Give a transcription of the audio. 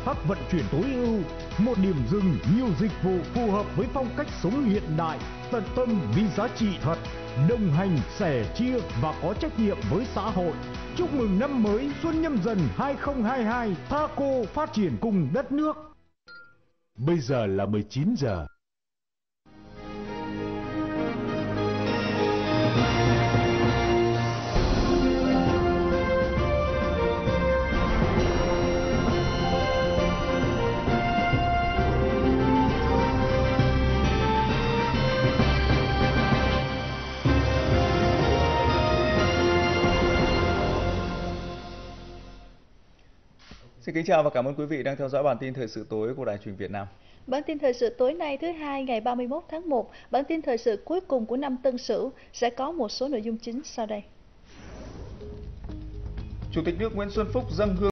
thác vận chuyển tối ưu, một điểm dừng, nhiều dịch vụ phù hợp với phong cách sống hiện đại, tận tâm vì giá trị thật, đồng hành, sẻ chia và có trách nhiệm với xã hội. Chúc mừng năm mới Xuân Nhâm Dần 2022, Thaco phát triển cùng đất nước. Bây giờ là 19 giờ. Xin kính chào và cảm ơn quý vị đang theo dõi bản tin thời sự tối của Đài Truyền hình Việt Nam. Bản tin thời sự tối nay thứ Hai ngày 31 tháng 1, bản tin thời sự cuối cùng của năm Tân Sửu sẽ có một số nội dung chính sau đây. Chủ tịch nước Nguyễn Xuân Phúc dâng hương